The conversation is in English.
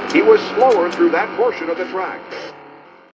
He was slower through that portion of the track.